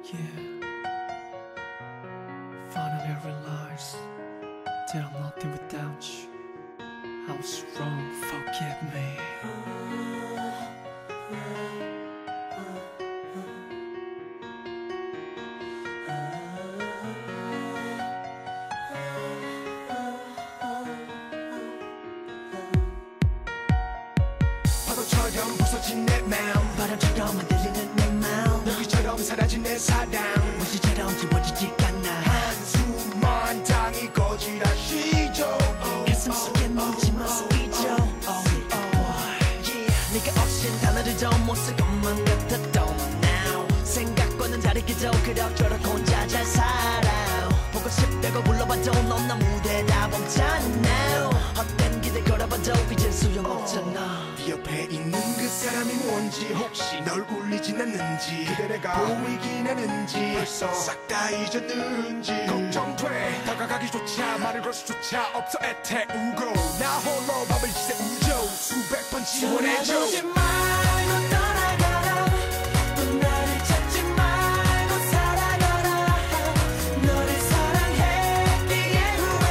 Yeah. Finally I realized that I'm nothing without you. I was wrong, forgive me. 파도처럼 부서진 내 마음, 바람처럼 흔들리는 내 마음, 너희처럼 사라진 내 사랑, 무시처럼 지워지지 않아. 한숨만 당이 거지라시죠. 가슴 속에 묻지마 잊어. 네가 없인 단어들도 못 쓸 것만 같았던 now. 생각과는 다르게도 그럭저럭 혼자 잘 살아. 보고 싶다고 불러봐도 넌 나 무대다 멈잖아. 헛된 기대 걸어봐도 이젠 소용없잖아. 네 옆에 있는 그 사람이 뭔지, 혹시 널 울리진 않는지, 그대 내가 보이긴 하는지, 벌써 싹 다 잊었는지 걱정돼. 다가가기조차 말을 걸 수조차 없어. 애태우고 나 홀로 밤을 지새우죠. 수백 번 지원해줘. 떠나지 말고 떠나가라. 또 나를 찾지 말고 살아가라. 너를 사랑했기에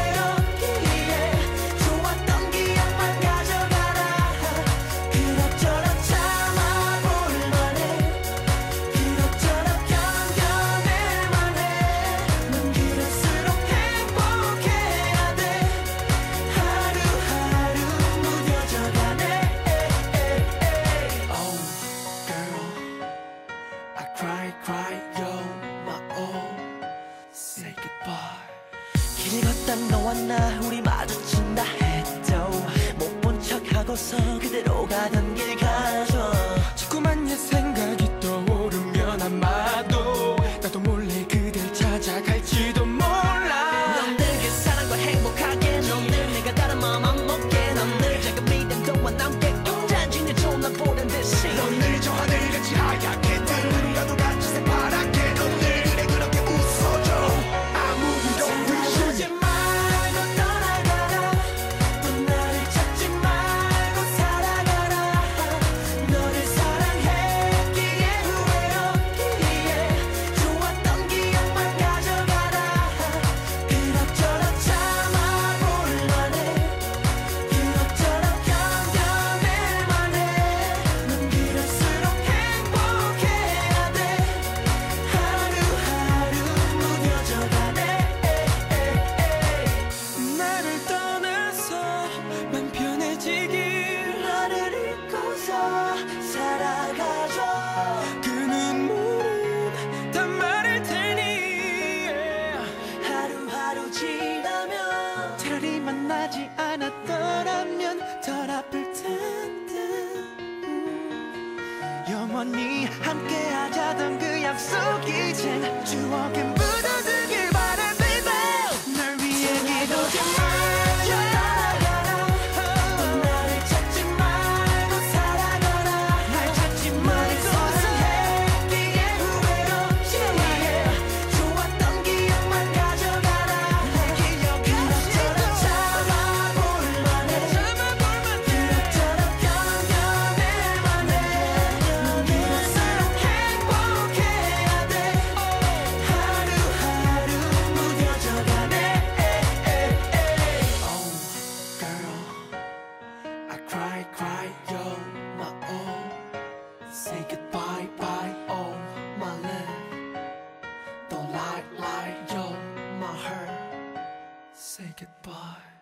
후회였기에 좋았던 기억만 가져가라. 그럭저럭 참아볼만해. 그럭저럭 견뎌낼만해. 넌 그럴수록 행복해야 돼. 하루하루 무뎌져가네. Oh, girl, I cry, yo, my all. Say goodbye. 길 걷다 너와 나 우리 마주친다 해도 못 본 척하고서 그대로 가던 길 가죠. 자꾸만 옛 생각이 떠오르면 아마도 나도 몰래 그댈 찾아갈지도 몰라. 넌 늘 그 사랑과 행복하게, 넌 늘 내가 다른 마음 안 먹게, 넌 늘 작은 믿음도와 남게 온전히 내 존나 보는 듯이. 넌 늘 저 하늘같이 하얗게, 때로라도 같이 새파랗게, 넌 늘 그래 그렇게 웃어줘. 아무 일도 찾지 말고 떠나가라. 또 나를 찾지 말고 살아가라. 너를 사랑했기에 후회였기에 좋았던 기억만 가져가라. 그럭저럭 참아볼만해. 그럭저럭 견뎌낼만해. 넌 그럴수록 행복해야 돼. 하루하루 무뎌져가네. 나를 떠나서 맘 편해지길. 너를 잊고서 살아가줘. 그 눈물은 다 마를 테니. 하루하루 지나면 차라리 만나지 않았더라면 덜 아플 텐데. 영원히 함께하자던 그 약속 이젠 추억에 묻어들길 바래 baby. 날 위해 기도지 말고 떠나가라. 또 나를 찾지 말고 살아가라. 날 찾지 말고 사랑했기에 후회였기에 좋았던 기억만 가져가라. 그럭저럭 참아볼만해. 그럭저럭 견뎌낼만해. 넌 그럴수록 행복해야 돼. 하루하루 무뎌져가네. Oh, girl, I cry, yo, my all. Say goodbye, bye, oh, my love. Don't lie, yo, my heart. Say goodbye.